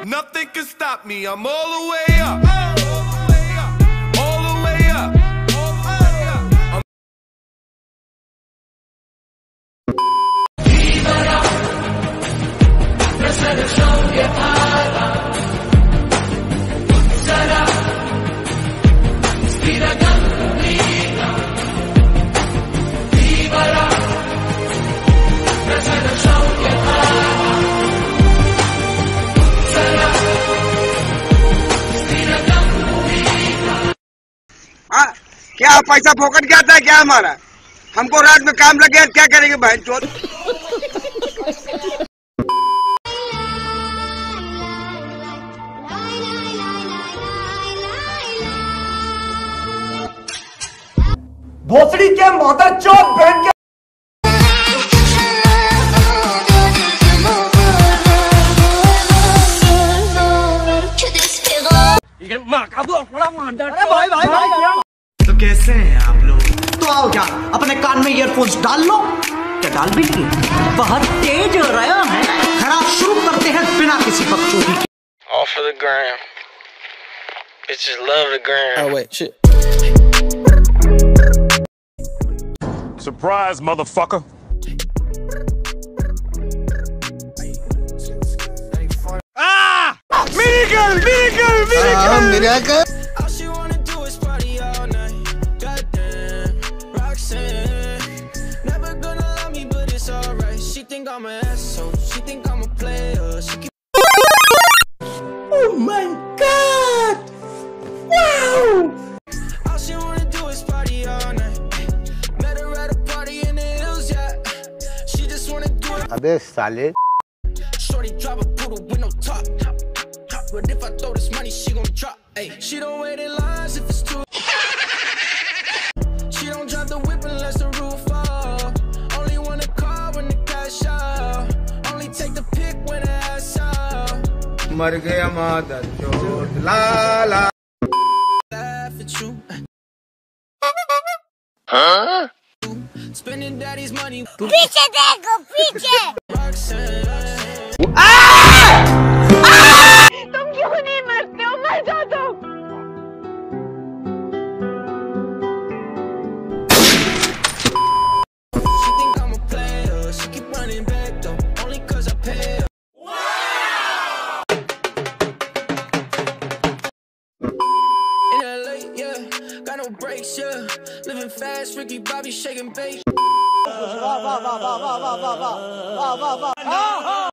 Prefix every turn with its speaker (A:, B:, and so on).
A: Nothing can stop me. I'm all the way up. All the way up.
B: क्या पैसा फोकट गया था क्या हमारा? हमको रात में काम लग गया, क्या करेंगे बहन चोद?
C: भोसड़ी के मदर चोद बहन के
D: तो कैसे हैं आप लोग? तो आओ क्या अपने कान में ईयरफोन्स डाल लो। क्या डाल भी नहीं? बहुत तेज हो रहा है। खराब शुरू करते हैं बिना किसी बकचोदी के।
E: Off of the gram. Bitches love the gram.
F: Oh wait, shit.
G: Surprise, motherfucker.
A: Ah! Miracle! Miracle! Miracle!
B: Miracle!
F: All she wanna do is party all night. Goddamn, Roxanne. Never gonna love me, but it's alright. She think I'm an asshole. She think I'm a player. She keep. Oh my God! Wow! All she wanna do is party all night. Met her at a party in the hills, yeah. She just wanna do it.
B: अबे साले
F: Shorty drive a poodle with no top. But if I throw this money, she gon' drop. Ay, she don't wait in lines if it's too. She don't drive the whip unless the roof off. Only wanna call when the cash out. Only take the pic when the ass out.
B: मर गया mother चोद ला ला
F: Laugh at you.
E: Huh?
F: Spending daddy's money.
H: पीछे देखो पीछे तुम क्यों नहीं मरते हो? मर जाओ तुम।
F: She think I'm a player. She keep running back though, only 'cause I pay her. In LA, yeah, got no brakes, yeah. Living fast, Ricky Bobby shaking bait.